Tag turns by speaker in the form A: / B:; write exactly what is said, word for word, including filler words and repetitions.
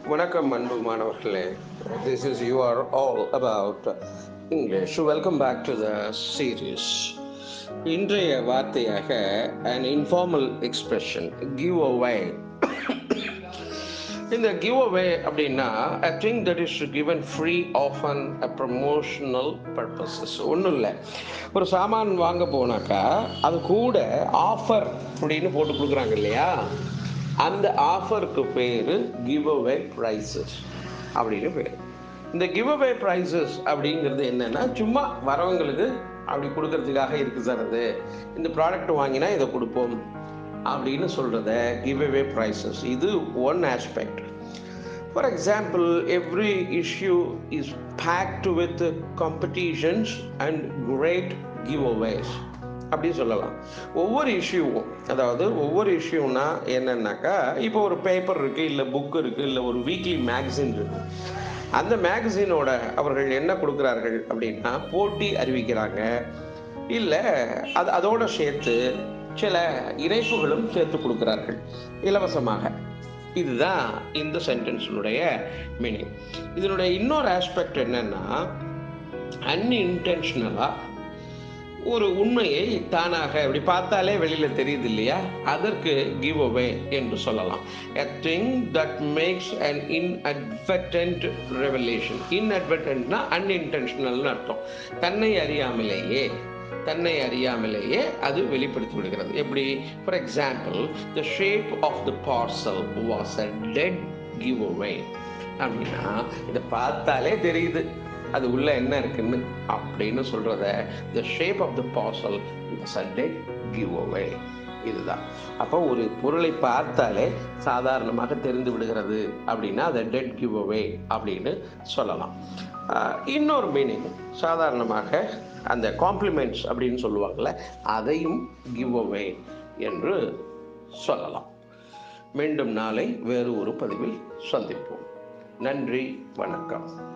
A: வணக்கம் அன்பு மாணவர்களே. This is you are all about English. Welcome back to the series. இன்றைய வார்த்தையாக an informal expression, give away. இந்த give away அப்படின்னா a thing that is given free often a promotional purposes. ஒன்றும் இல்லை, ஒரு சாமான் வாங்க போனாக்கா அது கூட ஆஃபர் அப்படின்னு போட்டு கொடுக்குறாங்க இல்லையா, அந்த ஆஃபருக்கு பேர் கிவ் அவே ப்ரைஸஸ் அப்படின்னு பேர். இந்த கிவ் அவே ப்ரைஸஸ் அப்படிங்கிறது என்னன்னா, சும்மா வரவங்களுக்கு அப்படி கொடுக்கறதுக்காக இருக்குது சார். அது இந்த ப்ராடக்ட் வாங்கினா இதை கொடுப்போம் அப்படின்னு சொல்கிறத கிவ் அவே ப்ரைஸஸ். இது one aspect. For example, every issue is backed with competitions and great giveaways அப்படி சொல்லலாம். ஒவ்வொரு இஷ்யூவும், அதாவது ஒவ்வொரு இஷ்யூனா என்னன்னாக்கா, இப்போ ஒரு பேப்பர் இருக்குது, இல்லை புக் இருக்குது, இல்லை ஒரு வீக்லி மேகசின் இருக்குது. அந்த மேகசினோட அவர்கள் என்ன கொடுக்குறார்கள் அப்படின்னா, போட்டி அறிவிக்கிறாங்க, இல்லை அது அதோட சேர்த்து சில இணைப்புகளும் சேர்த்து கொடுக்குறார்கள் இலவசமாக. இதுதான் இந்த சென்டென்ஸினுடைய மீனிங். இதனுடைய இன்னொரு ஆஸ்பெக்ட் என்னன்னா, அன்இன்டென்ஷனலாக ஒரு உண்மையை தானாக இப்படி பார்த்தாலே வெளியில் தெரியுது இல்லையா, அதற்கு கிவ் அவே என்று சொல்லலாம். a thing that makes an inadvertent revelation. inadvertentனா unintentionalனு அர்த்தம். தன்னை அறியாமலேயே தன்னை அறியாமலேயே அது வெளிப்படுத்தி விடுகிறது. எப்படி? For example, the shape of the parcel was a dead giveaway அப்படின்னா, இதை பார்த்தாலே தெரியுது அது உள்ள என்ன இருக்குன்னு அப்படின்னு சொல்றத the shape of the parcel was a dead giveaway. இதுதான். அப்போ ஒரு பொருளை பார்த்தாலே சாதாரணமாக தெரிந்து விடுகிறது அப்படின்னா அதை டெட் கிவ் அவே அப்படின்னு சொல்லலாம். இன்னொரு மீனிங், சாதாரணமாக அந்த காம்ப்ளிமெண்ட்ஸ் அப்படின்னு சொல்லுவாங்கள்ல, அதையும் கிவ் அவே என்று சொல்லலாம். மீண்டும் நாளை வேறு ஒரு பதிவில் சந்திப்போம். நன்றி, வணக்கம்.